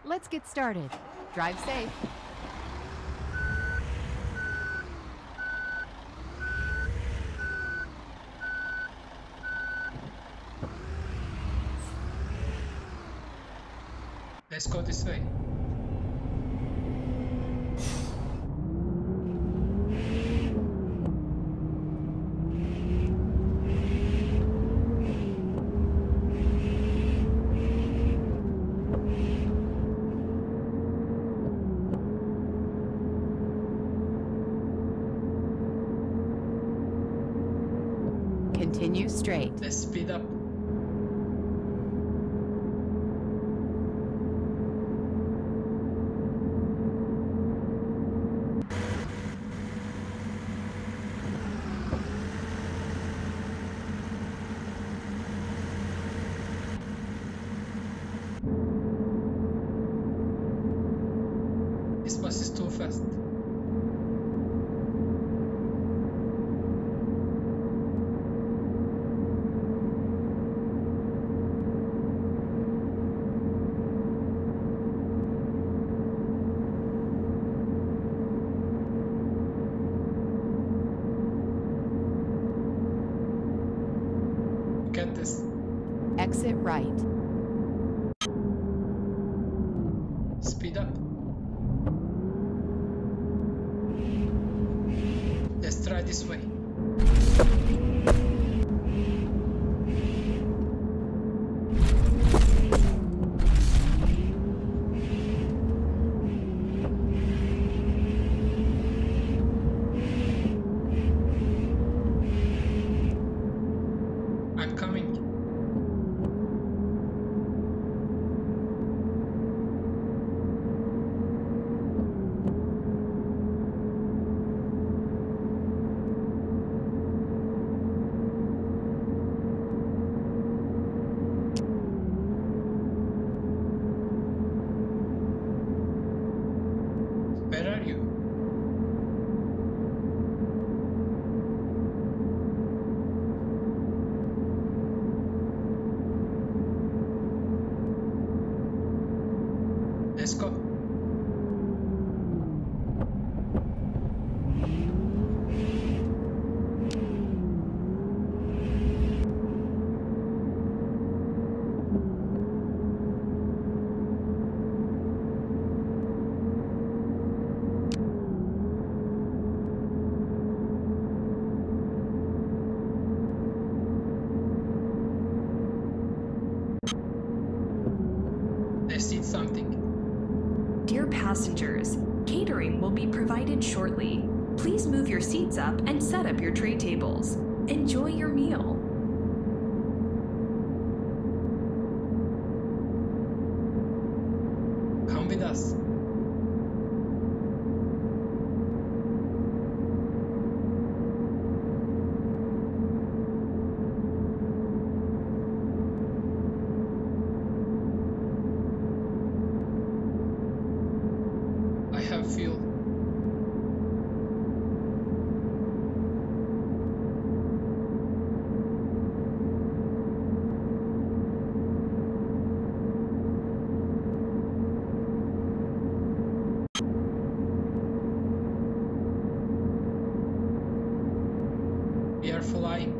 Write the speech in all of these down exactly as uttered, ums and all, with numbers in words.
Let's get started. Drive safe. Let's go this way. Continue straight. Let's speed up. This bus is too fast. Get this. Exit right. Speed up. Let's try this way. I'm coming. Where are you? Let's go. Let's eat something. Dear passengers, catering will be provided shortly. Please move your seats up and set up your tray tables. Enjoy your meal. Come with us. I have fuel. We are flying.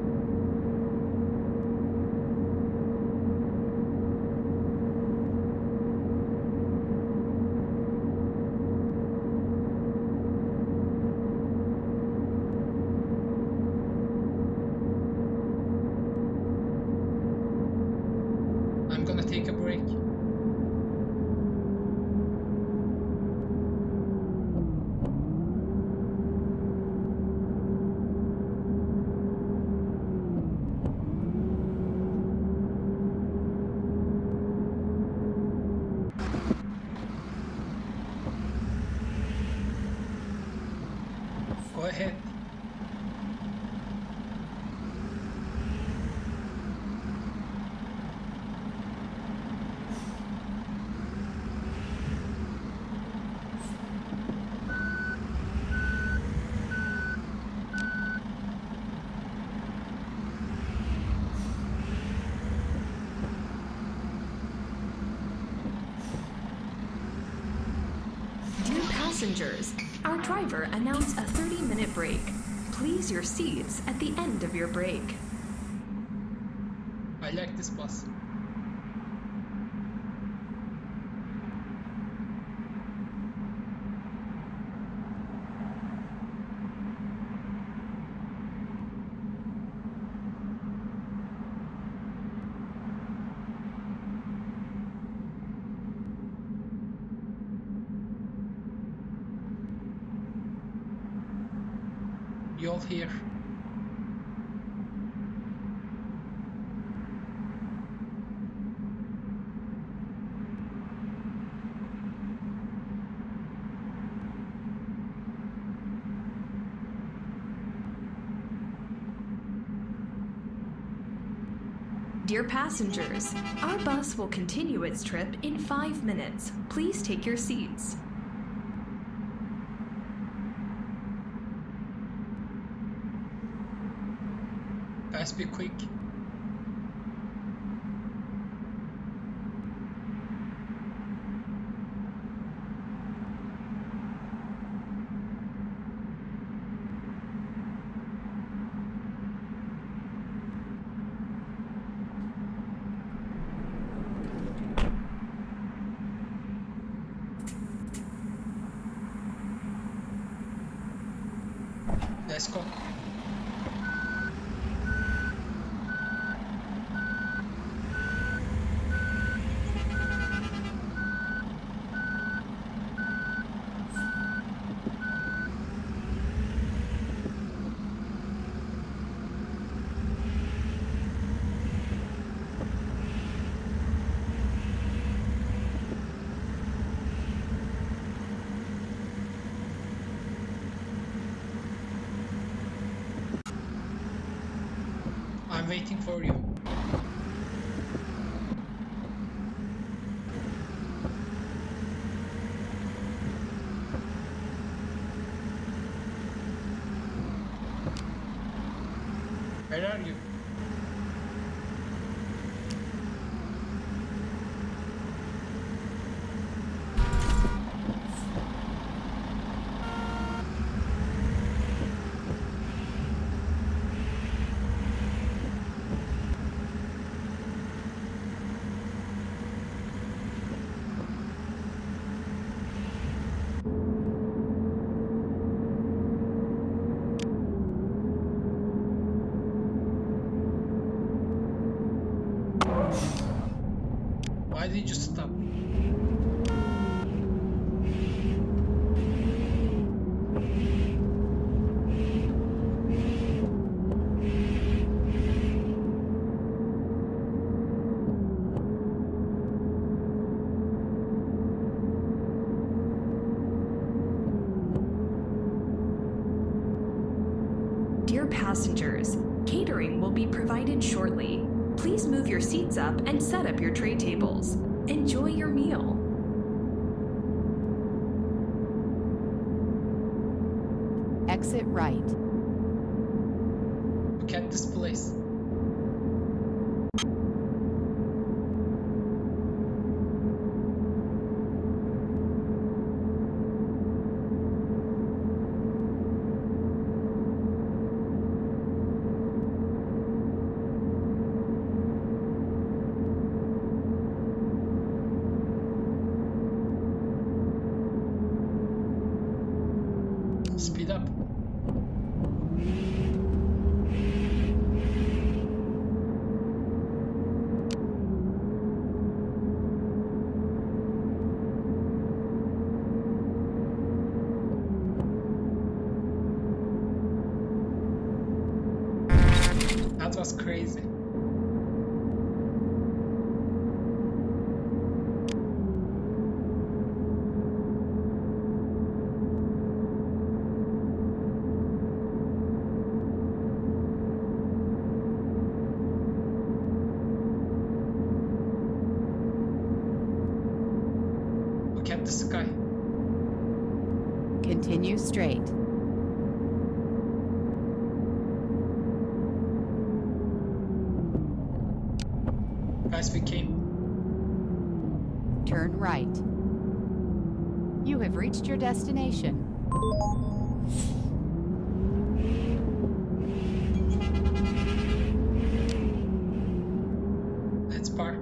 I'm gonna take a break. Go ahead. passengers, our driver announced a thirty minute break. Please your seats at the end of your break. I like this bus. You all here? Dear passengers, our bus will continue its trip in five minutes. Please take your seats. Guys, be quick. Let's go. I'm waiting for you. Where are you? Why did you stop? Dear passengers, catering will be provided shortly. Please move your seats up and set up your tray tables. Enjoy your meal. Exit right. Look at this place. Speed up. That was crazy. Look at the sky. Continue straight. Guys, we came. Turn right. You have reached your destination. Let's park.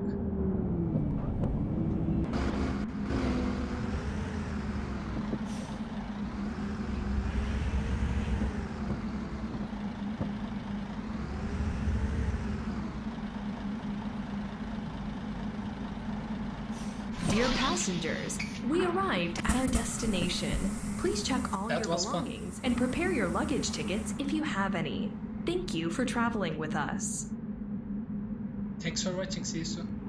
Dear passengers, we arrived at our destination. Please check all That your was fun. belongings and prepare your luggage tickets if you have any. Thank you for traveling with us. Thanks for watching. See you soon.